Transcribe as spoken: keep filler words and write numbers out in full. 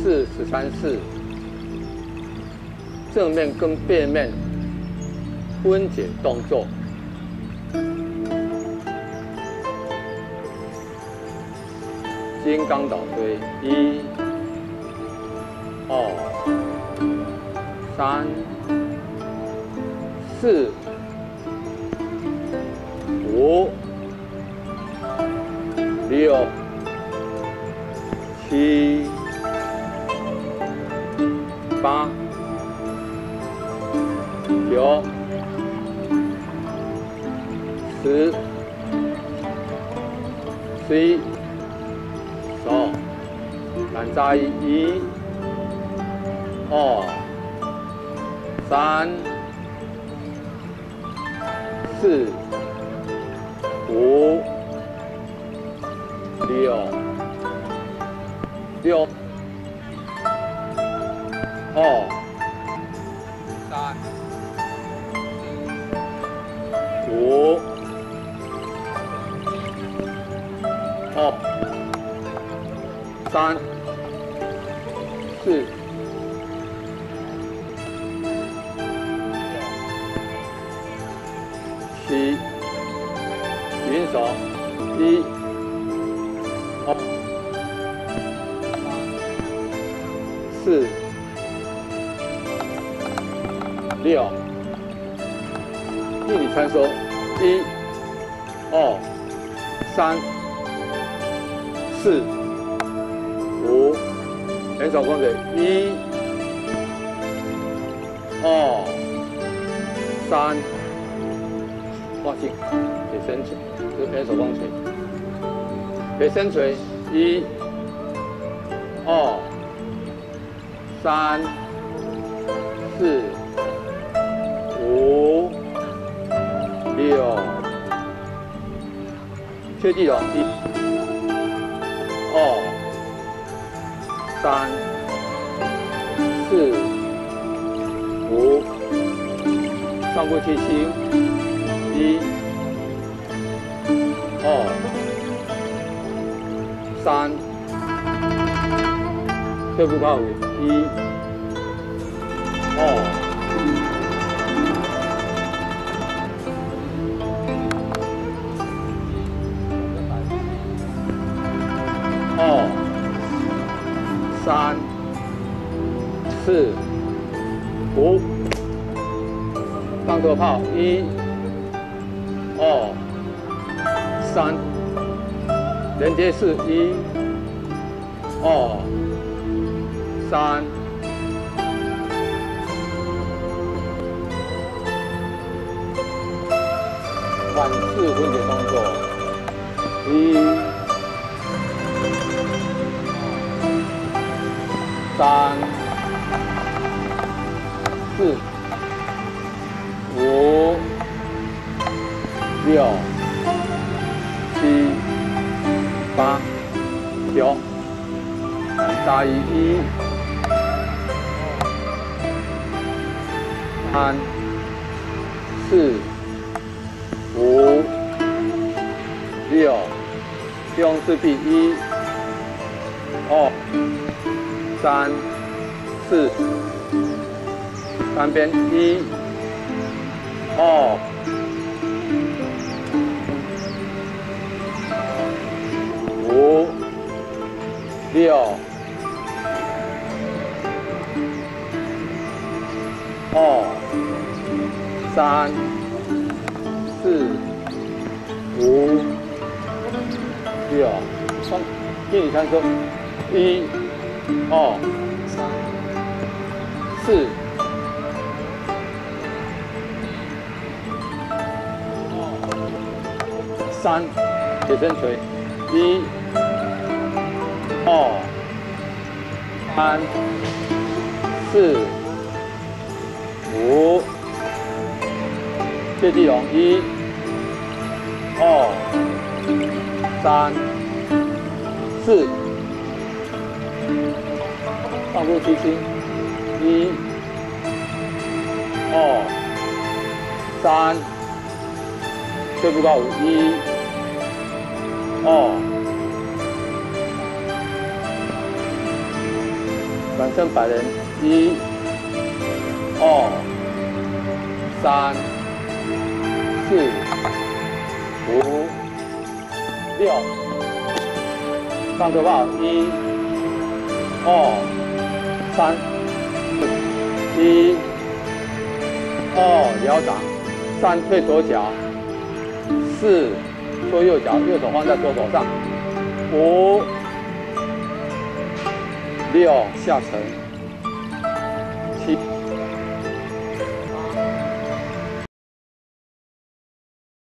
四十三式，正面跟背面分解动作。金刚倒推，一、二、三、四、五、六、七、八、九、十、十一。手，反扎一，一、二、三、四、五、六、六、二、三、五、二。三、四、七，云手，一、二、四、六，地理参收，一、二、三、四。五，人手工水，一、二、三，画镜，给伸垂，就是人手工锤，给伸垂，一、二、三、四、五、六，切地龙，一、二。三、四、五，上部七星，一、二、三，退步靠尾，一、二、二。三、四、五，放多炮，一、二、三，连接式，一、二、三，反式分解动作，一。三、四、五、六、七、八、九，大于一、三、四、五、六，用四臂一、二。三、四，单边一、二、五、六、二、三、四、五、六，双地理参收，一。二、三、四、三，铁身锤，一、二、三、四、五，借地龙，一、二、三、四。上部七星，一、二、三，退步到五，一、二、 转身摆人，一、二、三、四、五、六，上头炮，一、二、三，一、二摇掌，三退左脚，四做右脚，右手放在左手上，五、六下沉，七。